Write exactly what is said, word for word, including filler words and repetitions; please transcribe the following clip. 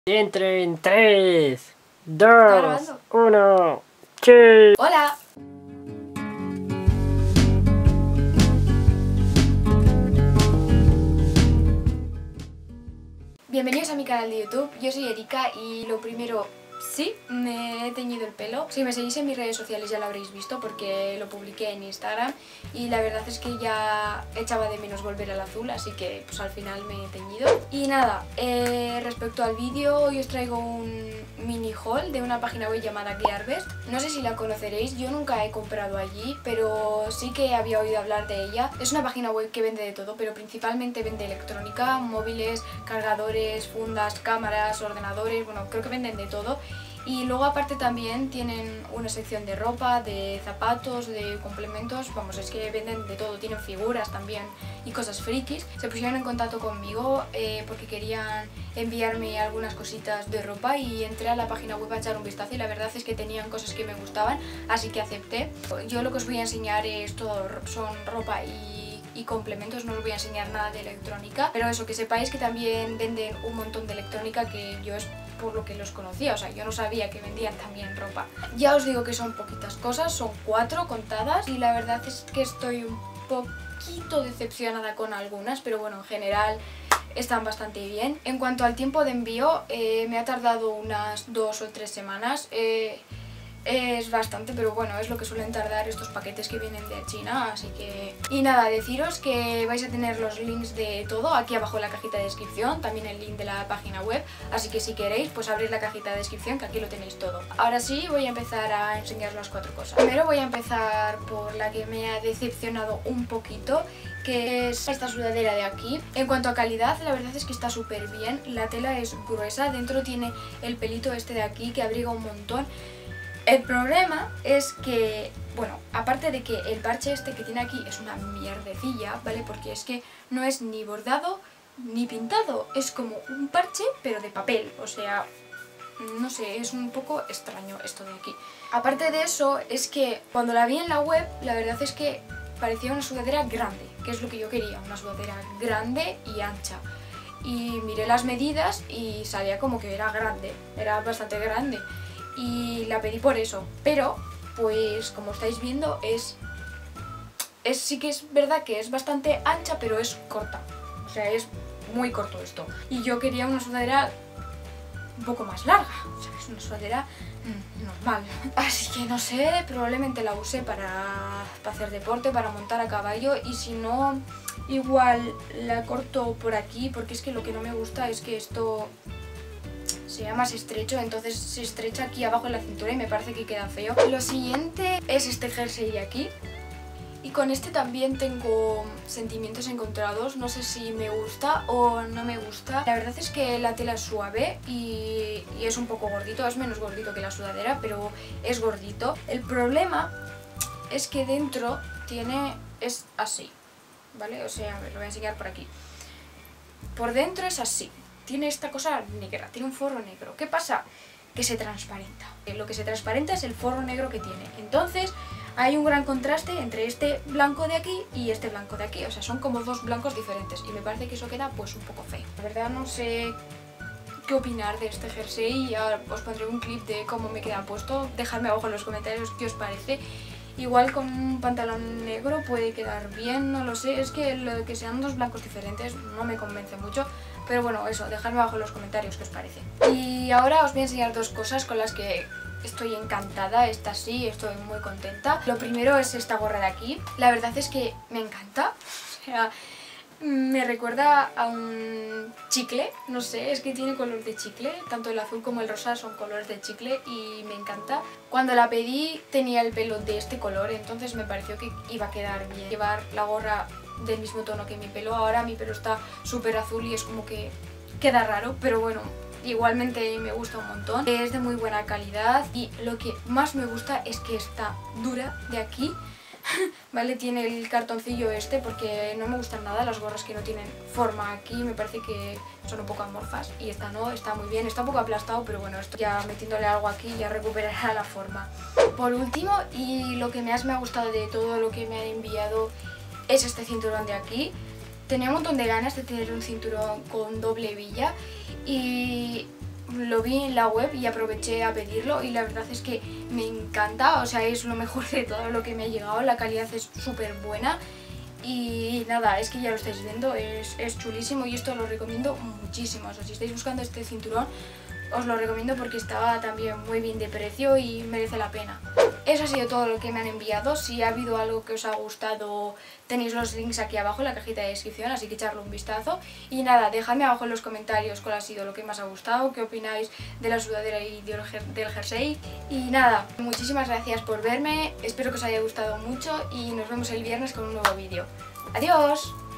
Entre en tres, dos, uno, ¡sí! ¡Hola! Bienvenidos a mi canal de YouTube, yo soy Erika y lo primero, sí, me he teñido el pelo. Si me seguís en mis redes sociales ya lo habréis visto porque lo publiqué en Instagram y la verdad es que ya echaba de menos volver al azul, así que pues al final me he teñido. Y nada, eh, respecto al vídeo, hoy os traigo un mini haul de una página web llamada Gearbest. No sé si la conoceréis, yo nunca he comprado allí, pero sí que había oído hablar de ella. Es una página web que vende de todo, pero principalmente vende electrónica, móviles, cargadores, fundas, cámaras, ordenadores, bueno, creo que venden de todo. Y luego aparte también tienen una sección de ropa, de zapatos, de complementos, vamos, es que venden de todo, tienen figuras también y cosas frikis. Se pusieron en contacto conmigo eh, porque querían enviarme algunas cositas de ropa y entré a la página web a echar un vistazo y la verdad es que tenían cosas que me gustaban, así que acepté. Yo lo que os voy a enseñar es todo, son ropa y... y complementos, no os voy a enseñar nada de electrónica, pero eso, que sepáis que también venden un montón de electrónica que yo es por lo que los conocía, o sea, yo no sabía que vendían también ropa. Ya os digo que son poquitas cosas, son cuatro contadas y la verdad es que estoy un poquito decepcionada con algunas, pero bueno, en general están bastante bien. En cuanto al tiempo de envío, eh, me ha tardado unas dos o tres semanas. Eh, Es bastante, pero bueno, es lo que suelen tardar estos paquetes que vienen de China, así que... Y nada, deciros que vais a tener los links de todo aquí abajo en la cajita de descripción, también el link de la página web, así que si queréis, pues abrir la cajita de descripción, que aquí lo tenéis todo. Ahora sí, voy a empezar a enseñaros las cuatro cosas. Primero voy a empezar por la que me ha decepcionado un poquito, que es esta sudadera de aquí. En cuanto a calidad, la verdad es que está súper bien, la tela es gruesa, dentro tiene el pelito este de aquí que abriga un montón. El problema es que, bueno, aparte de que el parche este que tiene aquí es una mierdecilla, ¿vale? Porque es que no es ni bordado ni pintado, es como un parche pero de papel, o sea, no sé, es un poco extraño esto de aquí. Aparte de eso, es que cuando la vi en la web, la verdad es que parecía una sudadera grande, que es lo que yo quería, una sudadera grande y ancha. Y miré las medidas y salía como que era grande, era bastante grande. Y la pedí por eso, pero pues como estáis viendo es, es sí que es verdad que es bastante ancha, pero es corta, o sea, es muy corto esto. Y yo quería una sudadera un poco más larga, o sea, es una sudadera mmm, normal. Así que no sé, probablemente la use para, para hacer deporte, para montar a caballo, y si no, igual la corto por aquí, porque es que lo que no me gusta es que esto sea más estrecho, entonces se estrecha aquí abajo en la cintura y me parece que queda feo. Lo siguiente es este jersey aquí, y con este también tengo sentimientos encontrados, no sé si me gusta o no me gusta. La verdad es que la tela es suave y, y es un poco gordito, es menos gordito que la sudadera, pero es gordito. El problema es que dentro tiene, es así, ¿vale? O sea, a ver, lo voy a enseñar por aquí. Por dentro es así. Tiene esta cosa negra, tiene un forro negro. ¿Qué pasa? Que se transparenta. Lo que se transparenta es el forro negro que tiene. Entonces hay un gran contraste entre este blanco de aquí y este blanco de aquí. O sea, son como dos blancos diferentes y me parece que eso queda pues un poco feo. La verdad no sé qué opinar de este jersey y ahora os pondré un clip de cómo me queda puesto. Dejadme abajo en los comentarios qué os parece. Igual con un pantalón negro puede quedar bien, no lo sé. Es que lo que sean dos blancos diferentes no me convence mucho. Pero bueno, eso, dejadme abajo en los comentarios qué os parece. Y ahora os voy a enseñar dos cosas con las que estoy encantada. Esta sí, estoy muy contenta. Lo primero es esta gorra de aquí. La verdad es que me encanta. O sea, me recuerda a un chicle, no sé, es que tiene color de chicle. Tanto el azul como el rosa son colores de chicle y me encanta. Cuando la pedí tenía el pelo de este color, entonces me pareció que iba a quedar bien llevar la gorra del mismo tono que mi pelo. Ahora mi pelo está súper azul y es como que queda raro, pero bueno, igualmente me gusta un montón. Es de muy buena calidad y lo que más me gusta es que está dura de aquí. Vale, tiene el cartoncillo este porque no me gustan nada las gorras que no tienen forma aquí, me parece que son un poco amorfas y esta no, está muy bien, está un poco aplastado, pero bueno, esto ya metiéndole algo aquí ya recuperará la forma. Por último, y lo que más me ha gustado de todo lo que me han enviado es este cinturón de aquí. Tenía un montón de ganas de tener un cinturón con doble hebilla y lo vi en la web y aproveché a pedirlo y la verdad es que me encanta, o sea, es lo mejor de todo lo que me ha llegado, la calidad es súper buena y nada, es que ya lo estáis viendo, es, es chulísimo y esto lo recomiendo muchísimo, o sea, si estáis buscando este cinturón os lo recomiendo porque estaba también muy bien de precio y merece la pena. Eso ha sido todo lo que me han enviado. Si ha habido algo que os ha gustado, tenéis los links aquí abajo en la cajita de descripción, así que echarle un vistazo. Y nada, dejadme abajo en los comentarios cuál ha sido lo que más ha gustado, qué opináis de la sudadera y del jersey. Y nada, muchísimas gracias por verme, espero que os haya gustado mucho y nos vemos el viernes con un nuevo vídeo. ¡Adiós!